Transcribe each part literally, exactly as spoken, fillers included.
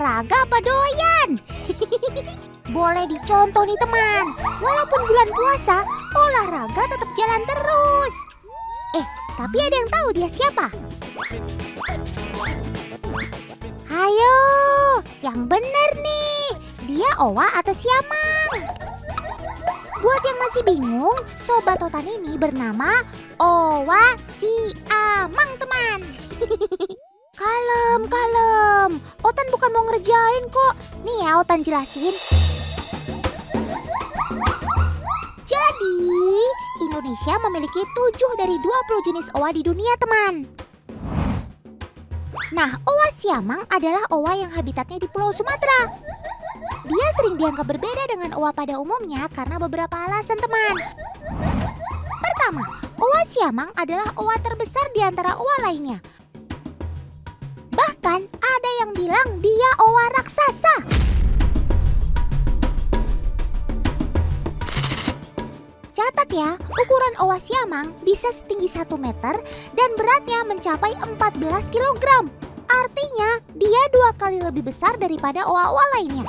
olahraga apa doyan? Boleh dicontoh nih teman. Walaupun bulan puasa, olahraga tetap jalan terus. Eh, tapi ada yang tahu dia siapa? Ayo, yang bener nih. Dia Owa atau Siamang? Buat yang masih bingung, Sobat Otan ini bernama Owa Siamang teman. Kalem, kalem. Otan bukan mau ngerjain kok. Nih ya Otan jelasin. Jadi, Indonesia memiliki tujuh dari dua puluh jenis owa di dunia teman. Nah, owa Siamang adalah owa yang habitatnya di Pulau Sumatera. Dia sering dianggap berbeda dengan owa pada umumnya karena beberapa alasan teman. Pertama, owa Siamang adalah owa terbesar di antara owa lainnya. Bahkan ada yang bilang dia owa raksasa. Catat ya, ukuran owa Siamang bisa setinggi satu meter dan beratnya mencapai empat belas kilogram. Artinya dia dua kali lebih besar daripada owa-owa lainnya.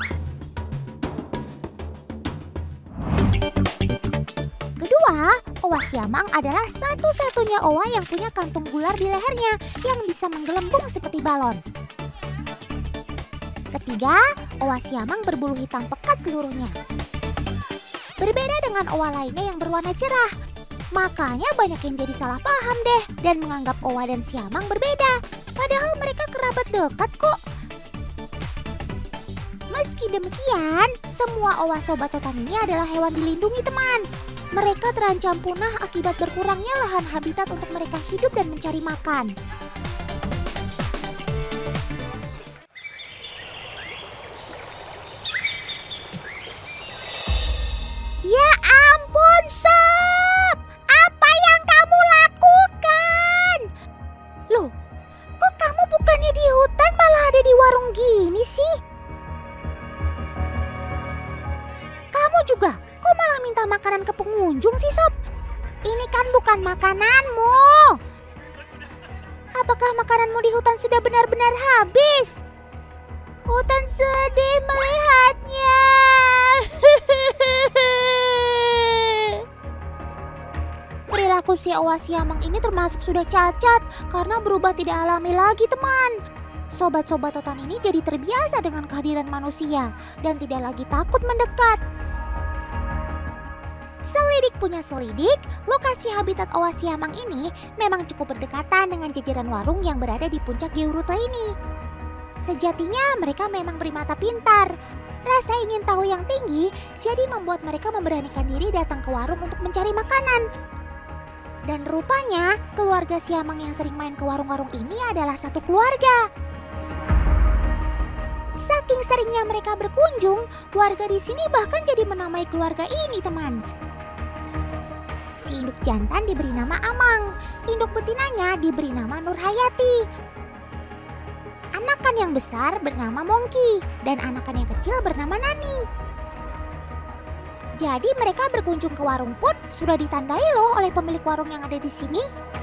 Kedua, owa Siamang adalah satu-satunya owa yang punya kantung gular di lehernya yang bisa menggelembung seperti balon. Ketiga, owa Siamang berbulu hitam pekat seluruhnya. Berbeda dengan owa lainnya yang berwarna cerah. Makanya banyak yang jadi salah paham deh dan menganggap owa dan Siamang berbeda. Padahal mereka kerabat dekat kok. Meski demikian, semua owa Sobat Otan ini adalah hewan dilindungi teman. Mereka terancam punah akibat berkurangnya lahan habitat untuk mereka hidup dan mencari makan. Ya ampun Sob, apa yang kamu lakukan? Loh, kok kamu bukannya di hutan malah ada di warung gini sih? Kamu juga, kok malah minta makanan ke pengunjung sih Sob? Ini kan bukan makananmu. Apakah makananmu di hutan sudah benar-benar habis? Hutan sedih melihatnya. Perilaku si owa Siamang ini termasuk sudah cacat karena berubah tidak alami lagi teman. Sobat-sobat Otan ini jadi terbiasa dengan kehadiran manusia dan tidak lagi takut mendekat. Selidik punya selidik, lokasi habitat owa Siamang ini memang cukup berdekatan dengan jajaran warung yang berada di puncak georuta ini. Sejatinya mereka memang primata pintar. Rasa ingin tahu yang tinggi jadi membuat mereka memberanikan diri datang ke warung untuk mencari makanan. Dan rupanya keluarga Siamang yang sering main ke warung-warung ini adalah satu keluarga. Saking seringnya mereka berkunjung, warga di sini bahkan jadi menamai keluarga ini teman. Si induk jantan diberi nama Amang, induk betinanya diberi nama Nurhayati. Anakan yang besar bernama Mongki dan anakan yang kecil bernama Nani. Jadi mereka berkunjung ke warung pun sudah ditandai loh oleh pemilik warung yang ada di sini.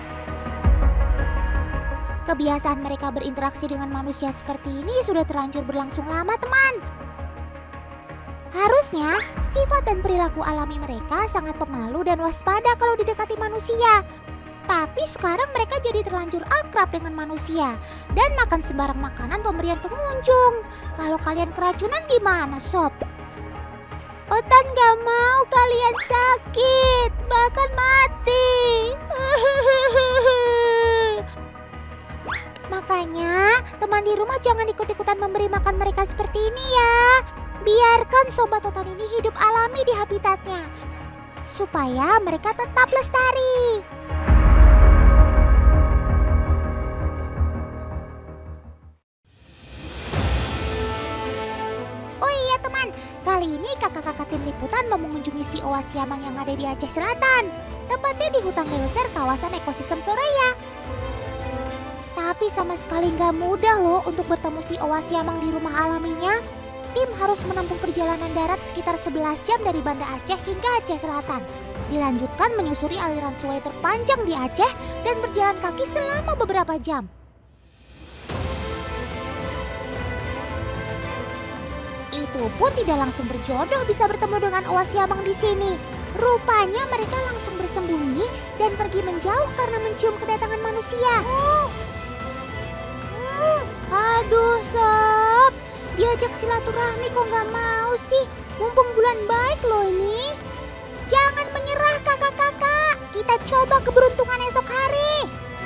Kebiasaan mereka berinteraksi dengan manusia seperti ini sudah terlanjur berlangsung lama teman. Harusnya sifat dan perilaku alami mereka sangat pemalu dan waspada kalau didekati manusia. Tapi sekarang mereka jadi terlanjur akrab dengan manusia dan makan sembarang makanan pemberian pengunjung. Kalau kalian keracunan gimana Sob? Otan gak mau kalian sakit, bahkan mati. Makanya teman di rumah jangan ikut-ikutan memberi makan mereka seperti ini ya. Biarkan Sobat Otan ini hidup alami di habitatnya, supaya mereka tetap lestari. Kali ini kakak-kakak tim liputan mau mengunjungi si owa Siamang yang ada di Aceh Selatan. Tepatnya di hutan Leuser kawasan ekosistem Soraya. Tapi sama sekali nggak mudah loh untuk bertemu si owa Siamang di rumah alaminya. Tim harus menempuh perjalanan darat sekitar sebelas jam dari Banda Aceh hingga Aceh Selatan. Dilanjutkan menyusuri aliran sungai terpanjang di Aceh dan berjalan kaki selama beberapa jam. Itu pun tidak langsung berjodoh bisa bertemu dengan Oa Siamang di sini. Rupanya mereka langsung bersembunyi dan pergi menjauh karena mencium kedatangan manusia. Aduh sob, diajak silaturahmi kok nggak mau sih? Mumpung bulan baik loh ini. Jangan menyerah kakak-kakak, kita coba keberuntungan esok hari.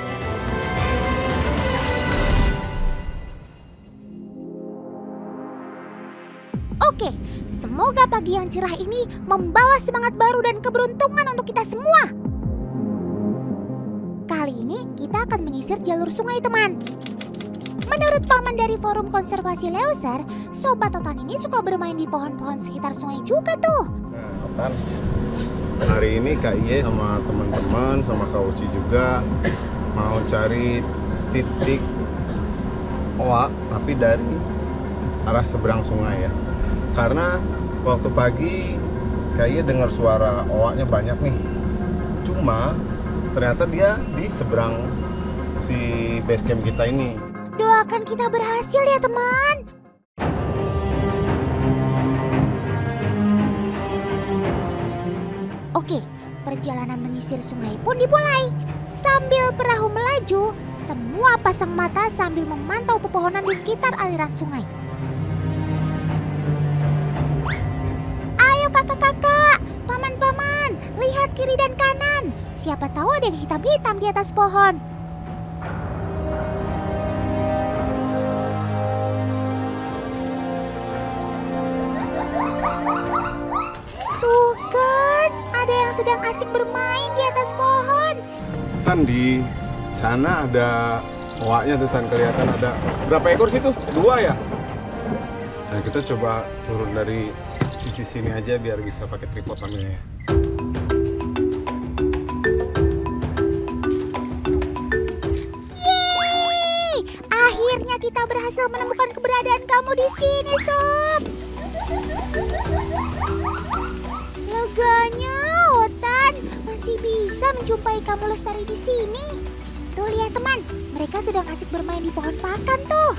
Oke, semoga pagi yang cerah ini membawa semangat baru dan keberuntungan untuk kita semua. Kali ini kita akan menyisir jalur sungai, teman. Menurut paman dari Forum Konservasi Leuser, Sobat Otan ini suka bermain di pohon-pohon sekitar sungai juga tuh. Nah, Otan, hari ini Kak Iye sama teman-teman, sama Kak Uci juga mau cari titik oa, tapi dari arah seberang sungai ya. Karena waktu pagi kayaknya dengar suara oaknya banyak nih. Cuma ternyata dia di seberang si base camp kita ini. Doakan kita berhasil ya teman. Oke, perjalanan menyisir sungai pun dimulai. Sambil perahu melaju, semua pasang mata sambil memantau pepohonan di sekitar aliran sungai. Kakak-kakak, paman-paman, lihat kiri dan kanan. Siapa tahu ada yang hitam-hitam di atas pohon. Tuh kan, ada yang sedang asik bermain di atas pohon. Tan, di sana ada oaknya tuh, Tan, kelihatan ada berapa ekor situ? Dua ya? Nah, kita coba turun dari sisi sini aja biar bisa pakai tripod ambilnya. Yeay! Akhirnya kita berhasil menemukan keberadaan kamu di sini, Sob. Leganya, Otan, masih bisa menjumpai kamu lestari di sini. Tuh lihat teman, mereka sedang asik bermain di pohon pakan tuh.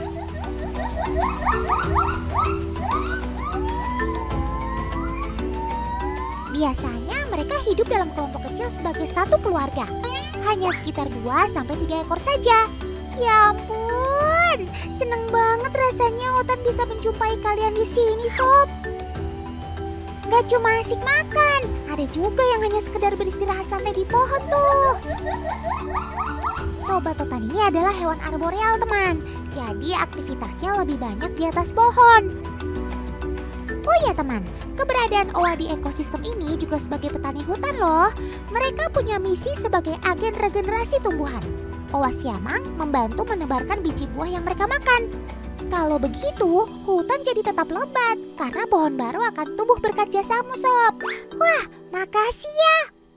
Biasanya mereka hidup dalam kelompok kecil sebagai satu keluarga. Hanya sekitar dua sampai tiga ekor saja. Ya ampun, seneng banget rasanya Otan bisa menjumpai kalian di sini, Sob. Gak cuma asik makan, ada juga yang hanya sekedar beristirahat santai di pohon tuh. Sobat Otan ini adalah hewan arboreal, teman. Jadi aktivitasnya lebih banyak di atas pohon. Oh iya teman, keberadaan oa di ekosistem ini juga sebagai petani hutan loh. Mereka punya misi sebagai agen regenerasi tumbuhan. Oa siamang membantu menebarkan biji buah yang mereka makan. Kalau begitu, hutan jadi tetap lebat karena pohon baru akan tumbuh berkat jasamu, Sob. Wah, makasih ya.